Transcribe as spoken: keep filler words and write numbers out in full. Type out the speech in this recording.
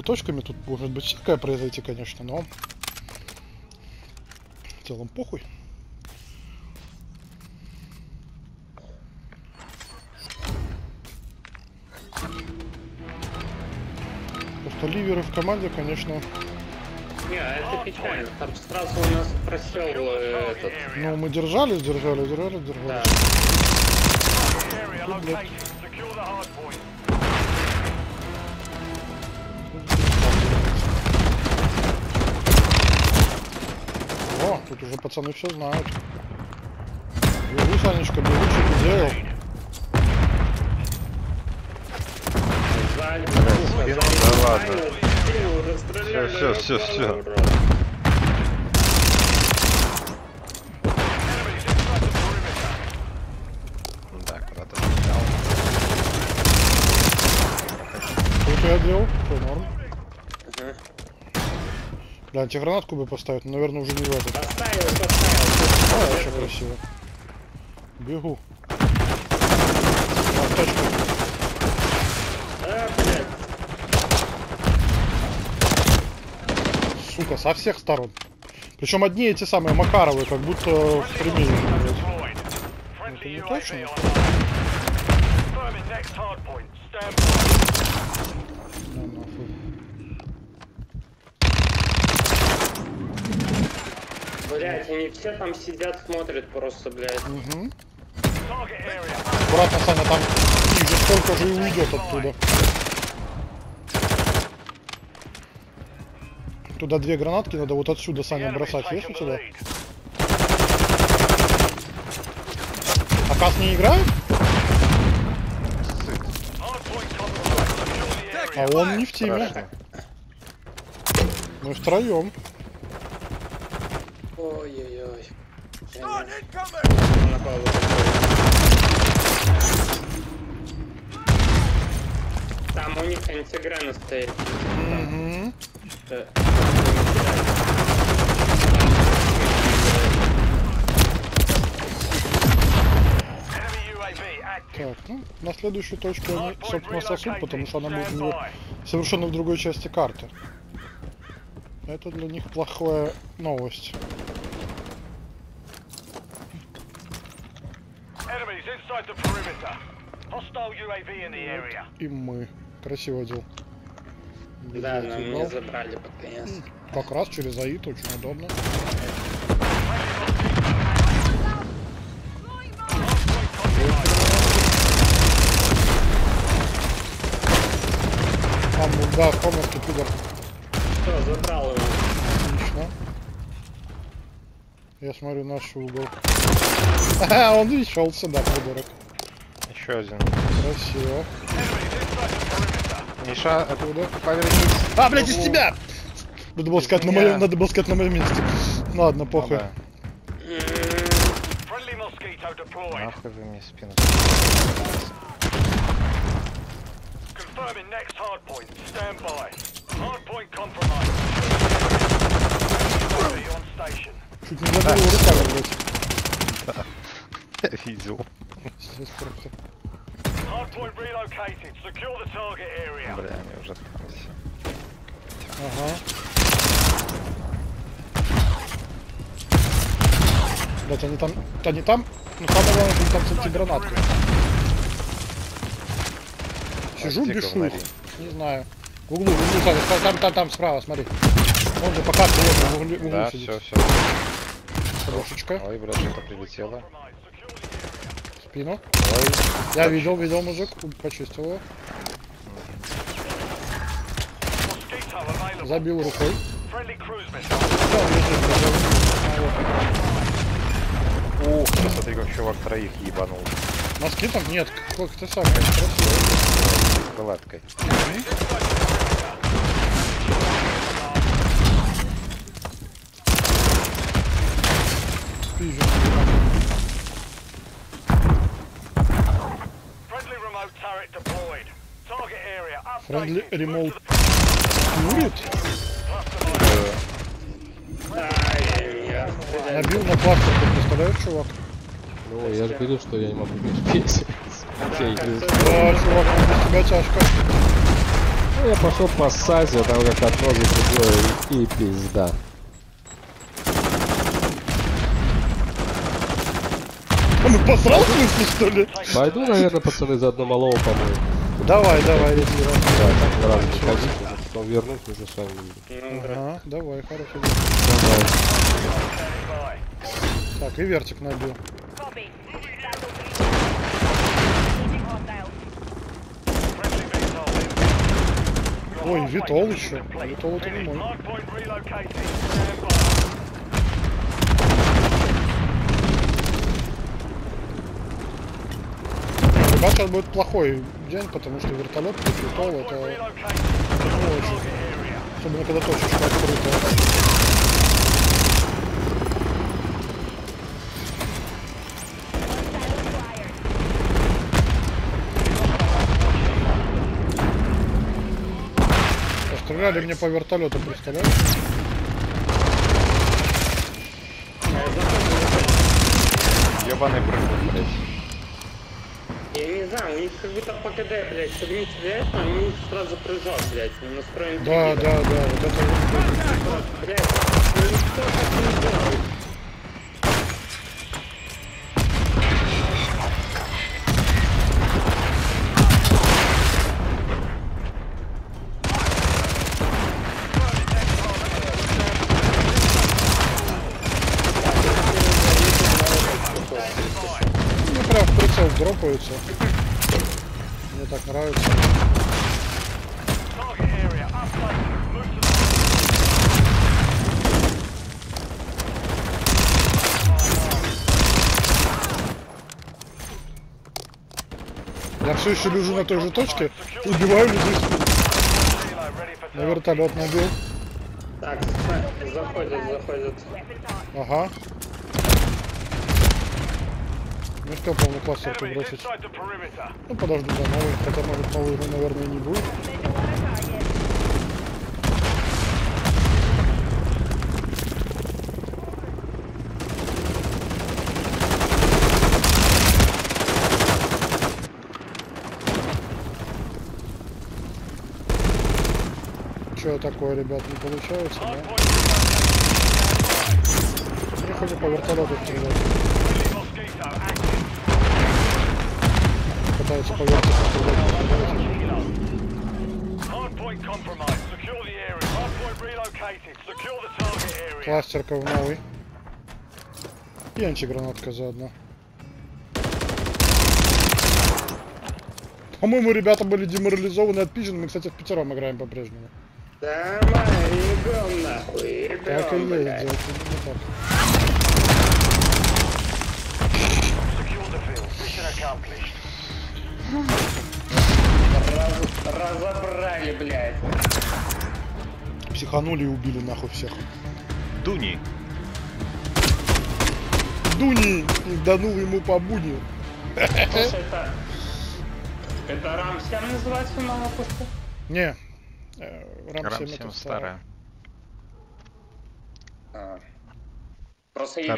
точками тут может быть всякое произойти, конечно, но в целом похуй. Просто ливеры в команде, конечно. Не, это печально. Там сразу у нас просел э, этот. Ну, мы держались, держались, держались, держались. Да. Тут, блядь. О, тут уже пацаны все знают. Бегу, Санечка, бегу, что ты делал? Да ладно. Все, все, все, все. Да, куда-то взял. Что я делал? Что, норм? Ага. Да, антигранатку бы поставить, но, наверное, уже не в этот. Поставил, поставил. А, вообще красиво. Бегу. А, точка. А, блядь. Сука, со всех сторон. Причем одни эти самые Макаровые, как будто в примере. Это не точно? Да, нахуй. Блядь, они все там сидят, смотрят просто, блядь. Угу. Аккуратно, Саня, там их же сколько же и уйдет оттуда. Туда две гранатки надо вот отсюда, Саня, бросать. Есть у тебя? А Кас не играет? А он не в тиме. Мы втроем. Ой-ой-ой. Там у них антиграна стоит. Угу. Так, ну, на следующей точке они, собственно, сосут, потому что она будет у него совершенно в другой части карты. Это для них плохая новость. И мы. Красиво делал. Да, но меня забрали под конец. Как раз через АИТ, очень удобно. Там, да, в комнатке пидор. Что, забрал его? Отлично. Я смотрю наш угол. Ага, он и шел сюда, придурок. Еще один. Красиво. Миша, Откуда? повернись. А, блядь, из тебя! Надо было сказать на моем, надо было сказать на моем месте. Ладно, похуй. Да. Нахуй вы мне спину. Чуть не забыл его руками, блядь. Я видел. Здесь просто. Бля, они уже открылись. Ага. Блять, они там... Они там... Ну самое главное, что они там с антигранаткой. Сижу, А, бешу. смотри. Не знаю. В углу, в углу, Саня, там, там, там, справа, смотри. Он же пока в углу, в углу Да, сидит. все, все. Хорошечка. Ой, блядь, что-то прилетело. В спину. Ой. Я видел, видел мужик, почистил его. Забил рукой. Да, он лежит, лежит. Ух, ты смотри, как чувак троих ебанул. Носки там? Нет, как ты сам, красиво. Палаткой. Пизжу. Friendly remote курит? Набил на пластик, ты представляешь, чувак? Ну, я же говорил, что я не могу без песен. Да, чувак, без тебя тяжко. Ну, я пошел по сайте, там как одно за другое и, и пизда. Он посрал в смысле, что ли? Пойду, наверное, пацаны, за одно малого помою. Давай, давай, иди. Да, так сразу не ходить, потом вернусь, уже с вами буду. Ага, давай, хорошо. Давай. Так, и вертик набил. Ой, Витол еще. Витол это не мой. Ребят, сейчас будет плохой день, потому что вертолет плюс Витол это... это не очень. Особенно когда точечка открыта. Стреляли мне по вертолету, представляешь? Ёбаный прыгун, блядь. Я не знаю, у них как будто по КД, блядь, чтобы не стрелять, но они сразу прыжок, блядь, настроен. Да, да, да, вот это вот. Блядь, ну никто так не делает. Ну прям в прицел дропаются. Мне так нравится. Я все еще лежу на той же точке, убиваю людей. На вертолет набил. Так, заходят, заходят. Ага. Не успел полный кластер бросить. Ну подожду за новый, хотя может новый, наверное, не будет. Что такое, ребят, не получается, да? Я хочу по вертолету стрелять. Пытается по вертолету стрелять. Кластерка в новый. И антигранатка заодно. По-моему, ребята были деморализованы, отпизжены. Мы, кстати, в пятером играем по-прежнему. Давай, ебем нахуй, ебем, Так и есть, блядь. делать не так. Раз- разобрали, блядь. Психанули и убили нахуй всех. Дуни. Дуни! И данул ему по буни. Слушай, это... Это рам семь называется новая пушка? Не. э, Рам семь это Рам семь старая. старая. А. Просто